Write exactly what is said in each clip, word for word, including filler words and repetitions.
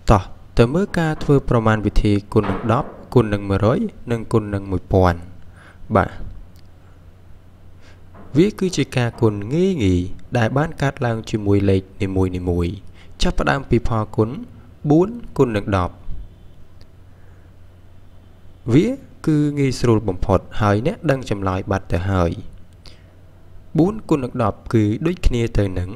ต่อแต่เมื่อการធ្វើប្រមាណវិធីគុណនឹងដប់គុណនឹងមួយរយនិងគុណនឹងមួយពាន់បាទវាគឺជាការគុណងាយងាយដែលបានកាត់ឡើងជាមួយលេខនីមួយនីមួយចាប់ផ្ដើមពីផលគុណបួនគុណនឹងដប់វាគឺងាយស្រួលបំផុតហើយអ្នកដឹងចម្លើយបាត់ទៅហើយបួនគុណនឹងដប់គឺដូចគ្នាទៅនឹង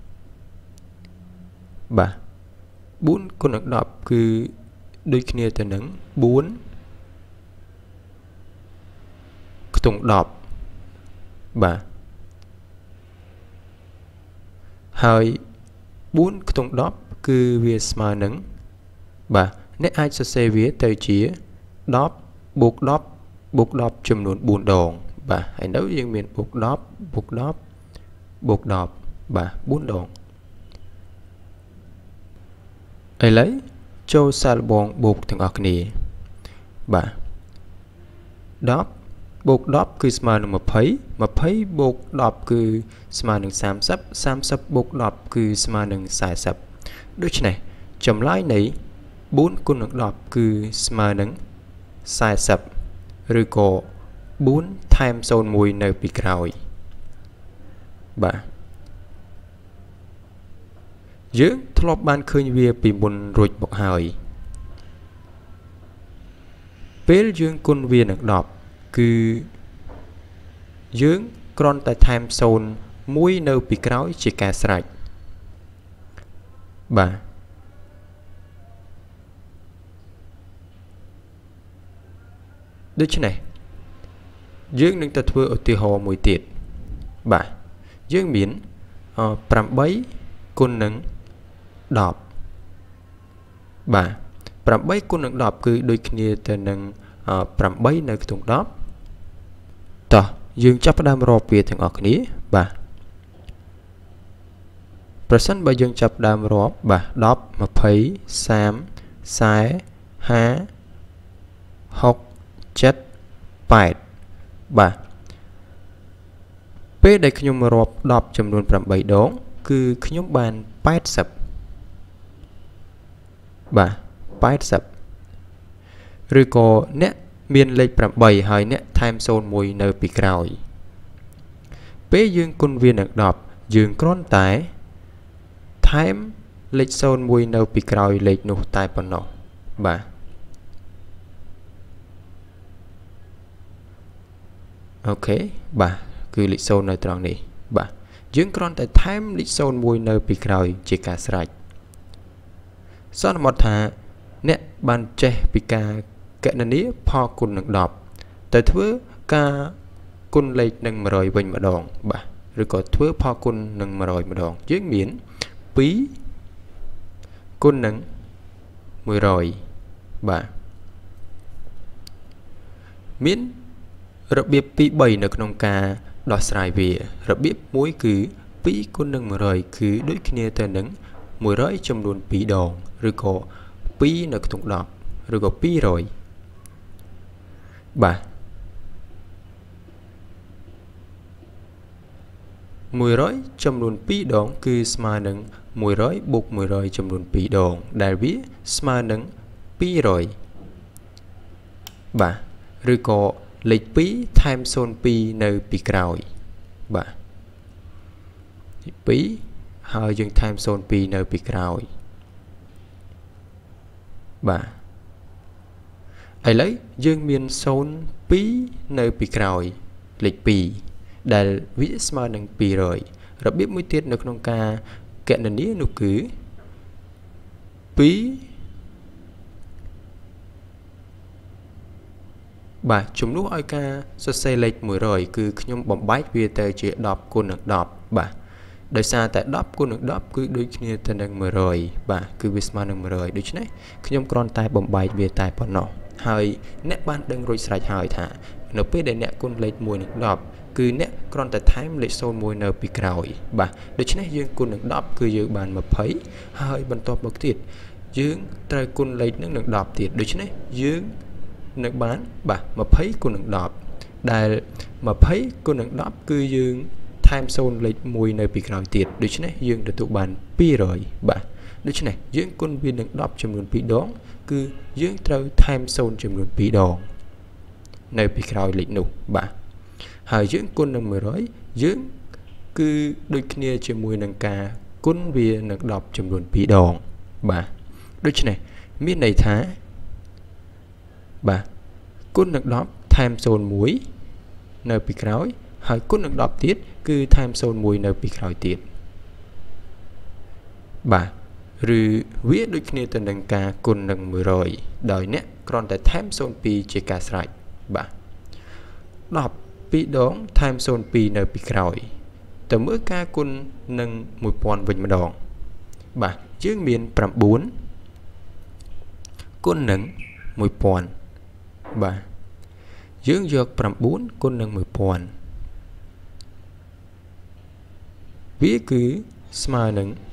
បាទបួនគុណនឹងដប់គឺដូចគ្នាទៅនឹងបួនខ្ទង់ដប់បាទហើយបួនខ្ទង់ដប់គឺវាស្មើនឹងបាទអ្នកអាចសរសេរវាទៅជាដប់បូកដប់បូកដប់ចំនួនបួនដងបាទហើយនៅយើងមានបូកដប់បូកដប់បូកដប់បាទបួនដងឥឡូវចូលសាកល្បងបូកទាំងអស់គ្នាបាទដប់បូកដប់គឺស្មើនឹងยี่สิบ ยี่สิบบូកដប់គឺស្មើនឹងសាមសិប សាមសិบบូកដប់គឺស្មើនឹងสี่สิบដូច្នេះចម្លើយនៃបួនគុណនឹងដប់គឺស្មើនឹងสี่สิบឬក៏បួនថែមศูนย์មួយនៅពីក្រោយបាទយើងធ្លាប់បានឃើញវាពីមុនរួចមកហើយពេលយើងគុណវានឹងដប់គឺយើងគ្រាន់តែថែមศูนย์មួយនៅពីក្រោយជាការស្រេចបាទដូច្នេះយើងនឹងទៅធ្វើឧទាហរណ៍មួយទៀតបាទយើងមានប្រាំបីគុណនឹងដប់បាទប្រាំបីគុណនឹងដប់គឺដូចគ្នាទៅនឹងប្រាំបីនៅក្នុងដប់តោះយើងចាប់ផ្ដើមរាប់វាទាំងអស់គ្នាបាទប្រសិនបើយើងចាប់ផ្ដើមរាប់បាទដប់ ยี่สิบ សាម สี่สิบ ห้า หก เจ็ด แปดបាទពេលដែលខ្ញុំរាប់ដប់ចំនួนប្រាំបីដងគឺខ្ញុំបានแปดสิบបាទแปดสิบឬក៏អ្នកមានលេខប្រាំបីហើយអ្នកថែមศูนย์មួយនៅពីក្រោយពេលយើងគុណវានឹងដប់យើងគ្រាន់តែថែមលេខศูนย์មួយនៅពីក្រោយលេខនោះតែប៉ុណ្ណោះបាទអូខេបាទគឺលេខศูนย์នៅត្រង់នេះបាទយើងគ្រាន់តែថែមលេខศูนย์មួយនៅពីក្រោយជាការស្រេចសន្មតថាអ្នកបានចេះពីការកណនាផលគុណនឹងដប់ទៅធ្វើការគុណលេខនឹងមួយរយវិញម្ដងបាទឬក៏ធ្វើផលគុណនឹងមួយរយម្ដងយើងមានពីរគុណនឹងមួយរយបាទមានរបៀបពីរបីនៅក្នុងការដោះស្រាយវារបៀបមួយគឺពីរគុណនឹងមួយរយគឺដូចគ្នាទៅនឹងមួយរយចំនួនពីរដងឬក៏ពីរនៅក្នុងដប់ឬក៏ពីរយបាទមួយរយចំនួនពីរដងគឺស្មើនឹងមួយរយបូកមួយរយចំនួនពីរដងដែលវាស្មើនឹងពីររយបាទឬក៏លេខពីរថែមศูนย์ពីរនៅពីក្រោយបាទពីរហើយយើងថែមศูนย์ពីរនៅពីក្រោយបាទឥឡូវយើងមានศูนย์ពីរនៅពីក្រោយលេខពីរដែលវាស្មើនឹងពីររយរបៀបមួយទៀតនៅក្នុងការកណនានោះគឺពីរបាទជំនួសឲ្យការសរសេរលេខមួយរយគឺខ្ញុំបំបែកវាទៅជាដប់គុណនឹងដប់បាទដោយសារតែដប់គុណនឹងដប់គឺដូចគ្នាទៅនឹងមួយរយបាទគឺវាស្មើនឹងមួយរយដូច្នេះខ្ញុំគ្រាន់តែបំបែកវាតែប៉ុណ្ណោះហើយអ្នកបានដឹងរួចស្រេចហើយថានៅពេលដែលអ្នកគុណលេខមួយនឹងដប់គឺអ្នកគ្រាន់តែថែមលេខศูนย์មួយនៅពីក្រោយបាទដូច្នេះយើងគុណនឹងដប់គឺយើងបានยี่สิบហើយបន្ទាប់មកទៀតយើងត្រូវគុណលេខនឹងនឹងដប់ទៀតដូច្នេះយើងនឹងបានបាទยี่สิบគុណនឹងដប់ដែលยี่สิบគុណនឹងដប់គឺយើងថែមศูนย์លេខមួយនៅពីក្រោយទៀតដូច្នេះយើងទទួលបានពីររយបាទដូច្នេះយើងគុណវានឹងដប់ចំនួនពីរដងគឺយើងត្រូវថែមសូន្យចំនួនពីរដងនៅពីក្រោយលេខនោះបាទហើយយើងគុណនឹងមួយរយយើងគឺដូចគ្នាជាមួយនឹងការគុណវានឹងដប់ចំនួនពីរដងបាទដូច្នេះមានន័យថាបាទគុណនឹងដប់ថែមសូន្យមួយនៅពីក្រោយហើយគុណនឹងដប់ទៀតគឺថែមសូន្យមួយនៅពីក្រោយទៀតបាទឬវាដូចគ្នាទៅនឹងការគុណនឹងមួយរយដោយអ្នកគ្រាន់តែថែមសូន្យពីរជាការស្រេចបាទដប់ពីរដងថែមសូន្យពីរនៅពីក្រោយទៅមើលការគុណនឹងមួយពាន់វិញម្ដងបាទយើងមានប្រាំបួនគុណនឹងមួយពាន់បាទយើងយកប្រាំបួនគុណនឹងមួយពាន់វាគឺស្មើនឹង